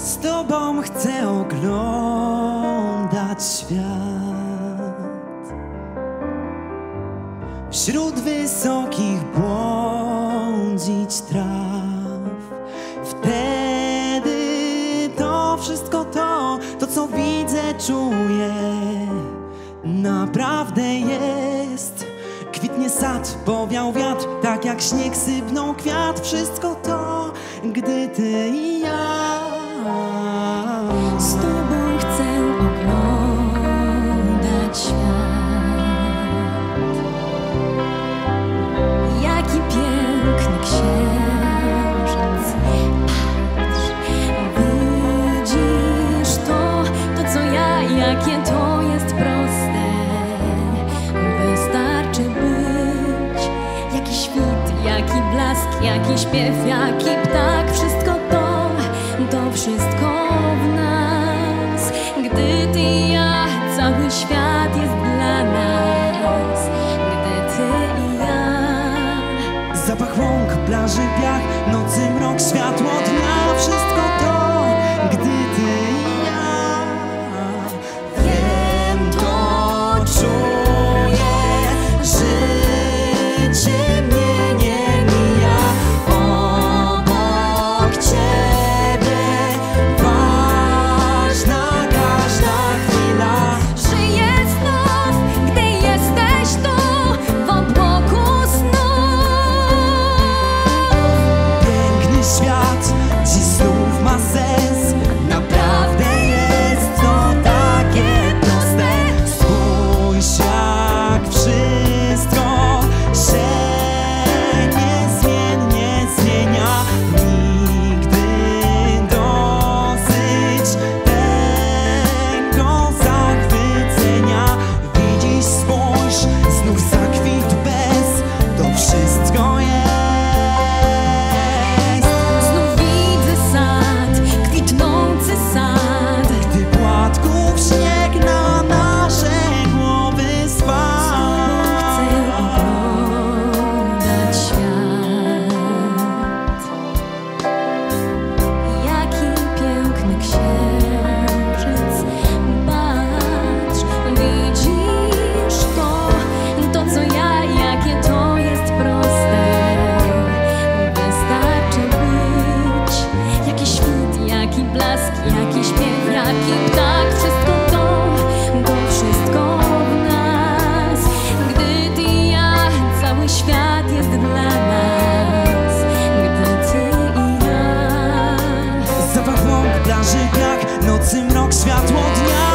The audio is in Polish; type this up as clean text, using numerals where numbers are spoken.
Z tobą chcę oglądać świat wśród wysokich błądzić traw. Wtedy to wszystko to co widzę, czuję, naprawdę jest. Kwitnie sad, powiał wiatr, tak jak śnieg sypnął kwiat. Wszystko to, gdy ty i ja. Z tobą chcę oglądać świat. Jaki piękny księżyc. Patrz, widzisz to co ja, jakie to jest proste. Wystarczy być. Jaki świt, jaki blask, jaki śpiew, jaki ptak. Wszystko to wszystko w nas. Gdy ty i ja, cały świat jest dla nas. Gdy ty i ja. Zapach łąk, plaży, piach, nocy, mrok, światło dnia. Wszystko to, gdy ty i ja. Wiem, to czuję, życie mnie nie mija obok ciebie. Ważna każda chwila. Żyję znów, gdy jesteś tu, w obłoku snów. Piękny świat dziś znów ma sens. Naprawdę jest to takie proste. Spójrz, jak wszystko się niezmiennie zmienia. Nigdy dosyć tego zachwycenia. Widzisz, spójrz, znów zakwit bez. To wszystko jest. Znów widzę sad, kwitnący sad. Gdy płatków śnieg na nasze głowy spadł. Chcę oglądać świat. Jaki piękny księżyc. Patrz, widzisz to co ja, jakie to jest proste. Wystarczy być. Jaki świt, jaki blask, jaki śpiew, jaki ptak. Wszystko to wszystko w nas. Gdy ty i ja, cały świat jest dla nas. Gdy ty i ja. Zapach łąk, plaży, piach, nocy, mrok, światło dnia.